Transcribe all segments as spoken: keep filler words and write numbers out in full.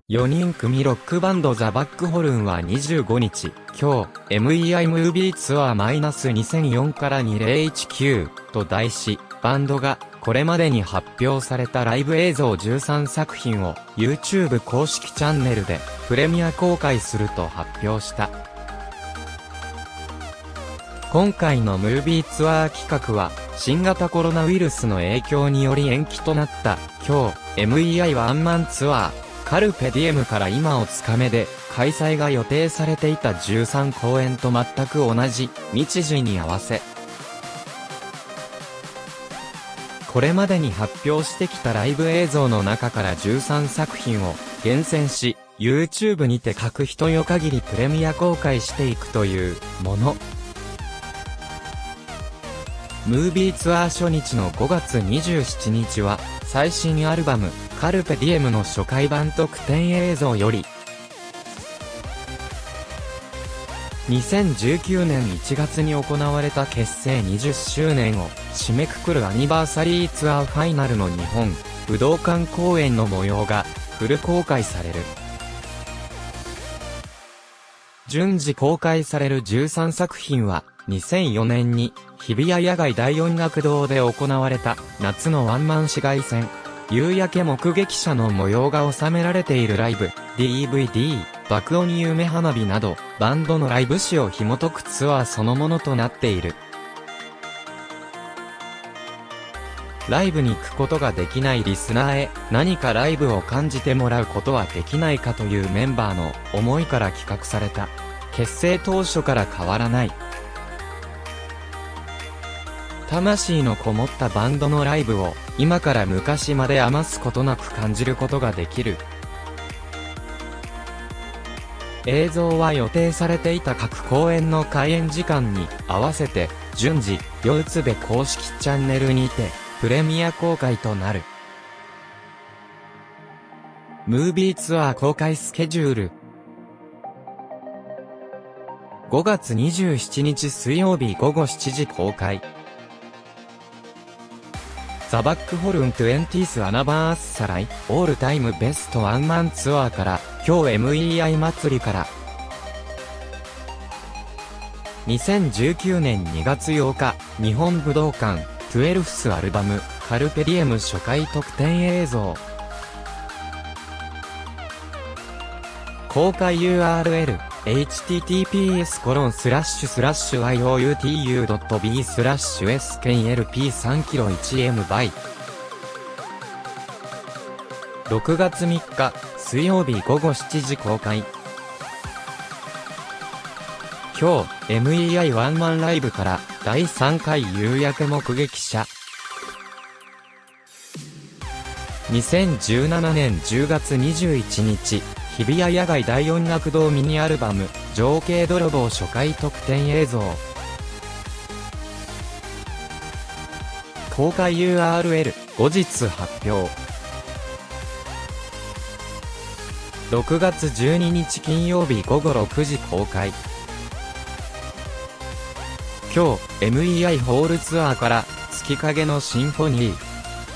よにん組ロックバンドザ・バックホルンはにじゅうごにち、今日、エムイーアイ ムービーツアー にせんよん からにせんじゅうきゅうと題し、バンドがこれまでに発表されたライブ映像じゅうさんさくひんを YouTube 公式チャンネルでプレミア公開すると発表した。今回のムービーツアー企画は、新型コロナウイルスの影響により延期となった今日、エムイーアイ ワンマンツアー。カルペディエムから今をつかめで開催が予定されていたじゅうさんこうえんと全く同じ日時に合わせ、これまでに発表してきたライブ映像の中からじゅうさんさくひんを厳選し、YouTube にて各人よ限りプレミア公開していくというもの。ムービーツアー初日のごがつにじゅうしちにちは、最新アルバム、カルペディエムの初回版特典映像より、にせんじゅうきゅうねんいちがつに行われた結成にじゅっしゅうねんを締めくくるアニバーサリーツアーファイナルの日本武道館公演の模様がフル公開される。順次公開されるじゅうさんさくひんは、にせんよねんに日比谷野外大音楽堂で行われた夏のワンマン市街戦、夕焼け目撃者の模様が収められているライブ、ディーブイディー、爆音夢花火など、バンドのライブ史を紐解くツアーそのものとなっている。ライブに行くことができないリスナーへ、何かライブを感じてもらうことはできないかというメンバーの思いから企画された。結成当初から変わらない。魂のこもったバンドのライブを今から昔まで余すことなく感じることができる。映像は予定されていた各公演の開演時間に合わせて順次、ようつべ公式チャンネルにてプレミア公開となる。ムービーツアー公開スケジュール。ごがつにじゅうしちにち水曜日ごごしちじ公開。ザ・バックホルン にじゅうアナバーサライオールタイムベストワンマンツアーから今日 エムイーアイ 祭りからにせんじゅうきゅうねんにがつようか日本武道館じゅうにスアルバムカルペディエム初回特典映像公開 ユーアールエルエイチティーティーピーエスコロンスラッシュスラッシュアイオーユーティーユードットビースラッシュエスケーエルピーさんキロいちエムバイろくがつみっか水曜日ごごしちじ公開。今日 エムイーアイ ワンマンライブからだいさんかい夕焼け目撃者。にせんじゅうななねんじゅうがつにじゅういちにち日比谷野外大音楽堂ミニアルバム情景泥棒初回特典映像公開 ユーアールエル 後日発表。ろくがつじゅうににち金曜日ごごろくじ公開。今日 エムイーアイ ホールツアーから月影のシンフォニー。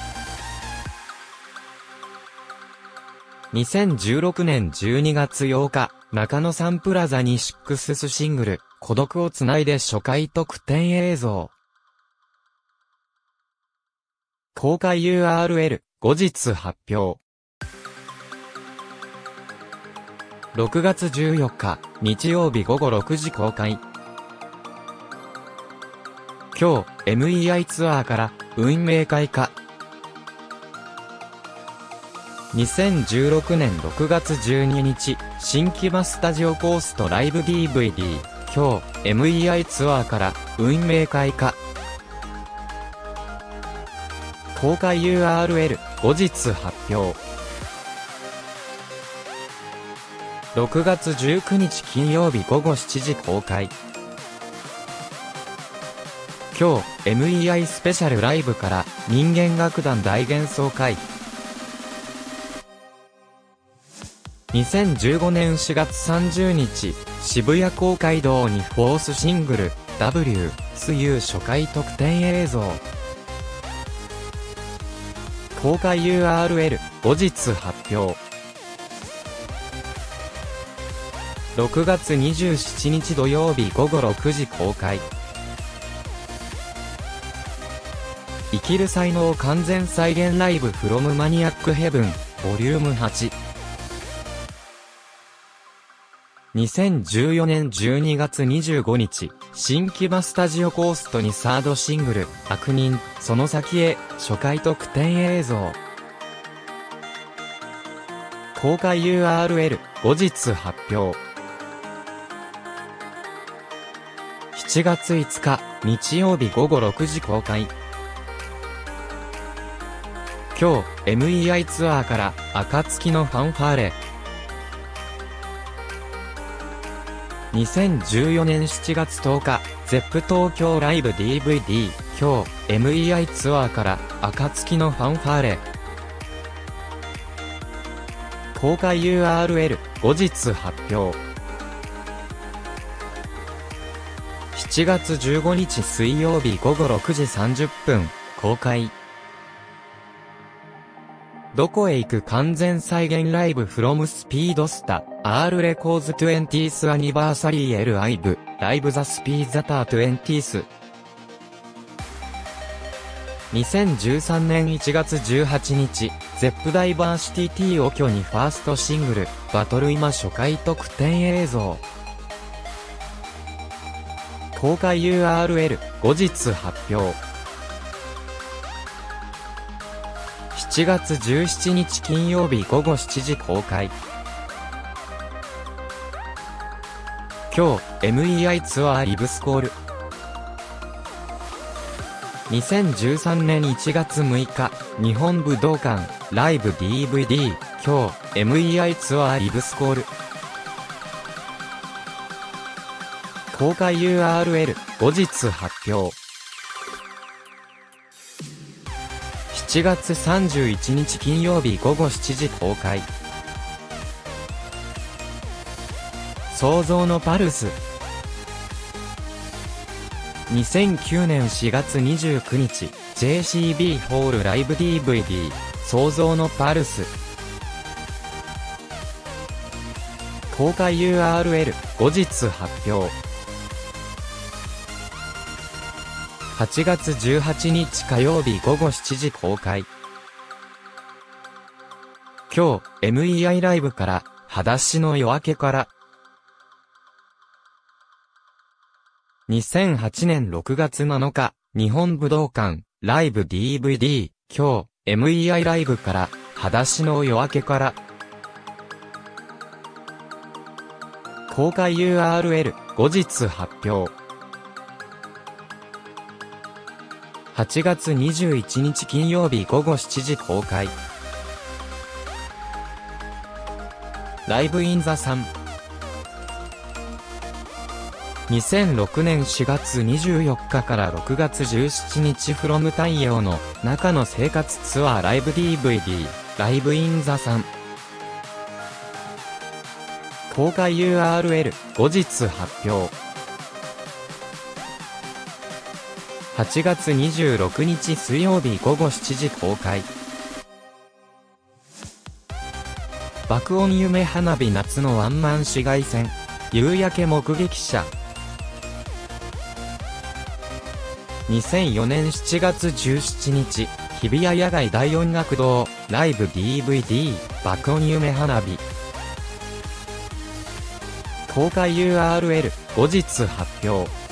にせんじゅうろくねんじゅうにがつようか、中野サンプラザにシックススシングル、孤独をつないで初回特典映像。公開 ユーアールエル、後日発表。ろくがつじゅうよっか、日曜日ごごろくじ公開。今日、エムイーアイ ツアーから、運命開花。にせんじゅうろくねんろくがつじゅうににち、新木場スタジオコーストライブ ディーブイディー、今日、エムイーアイ ツアーから、運命開花。公開 ユーアールエル、後日発表。ろくがつじゅうくにち金曜日ごごしちじ公開。今日、エムイーアイ スペシャルライブから、人間楽団大幻想会。にせんじゅうごねんしがつさんじゅうにち、渋谷公会堂にフォースシングル、ダブリュー、スユー初回特典映像。公開 ユーアールエル、後日発表。 ろくがつにじゅうしちにち土曜日ごごろくじ公開。生きる才能完全再現ライブフロムマニアックヘブンボリュームはち。にせんじゅうよねんじゅうにがつにじゅうごにち、新木場スタジオコーストにサードシングル、悪人、その先へ、初回特典映像。公開 ユーアールエル、後日発表。しちがついつか、日曜日ごごろくじ公開。今日、エムイーアイ ツアーから、暁のファンファーレ。にせんじゅうよねんしちがつとおか、ゼップ 東京ライブ ディーブイディー、今日、エムイーアイ ツアーから、暁のファンファーレ。公開 ユーアールエル、後日発表。しちがつじゅうごにち水曜日ごごろくじさんじゅっぷん、公開。どこへ行く完全再現ライブフロムスピードスタ、R レコーズ にじゅうth アニバーサリー L ライブ、ライブザスピーザター にじゅうth。にせんじゅうさんねんいちがつじゅうはちにち、ゼップ ダイバーシティ T を拠にファーストシングル、バトル今初回特典映像。公開 ユーアールエル、後日発表。しちがつじゅうしちにち金曜日ごごしちじ公開。今日、エムイーアイ ツアーリブスコール。にせんじゅうさんねんいちがつむいか、日本武道館、ライブ ディーブイディー、今日、エムイーアイ ツアーリブスコール。公開 ユーアールエル、後日発表。しちがつさんじゅういちにち金曜日ごごしちじ公開。創造のパルス。にせんきゅうねんしがつにじゅうくにち、ジェーシービー ホールライブ ディーブイディー、創造のパルス。公開 ユーアールエル、後日発表。はちがつじゅうはちにち火曜日ごごしちじ公開。今日、エムイーアイ ライブから、裸足の夜明けから。にせんはちねんろくがつなのか、日本武道館、ライブ ディーブイディー、今日、エムイーアイ ライブから、裸足の夜明けから。公開 ユーアールエル、後日発表。はちがつにじゅういちにち金曜日ごごしちじ公開。ライブインザサン。にせんろくねんしがつにじゅうよっかからろくがつじゅうしちにちフロム太陽の中の生活ツアーライブ ディーブイディー、ライブインザサン。公開 ユーアールエル、後日発表。はちがつにじゅうろくにち水曜日ごごしちじ公開。爆音夢花火夏のワンマン紫外線。夕焼け目撃者。にせんよねんしちがつじゅうしちにち、日比谷野外大音楽堂、ライブ ディーブイディー、爆音夢花火。公開 ユーアールエル、後日発表。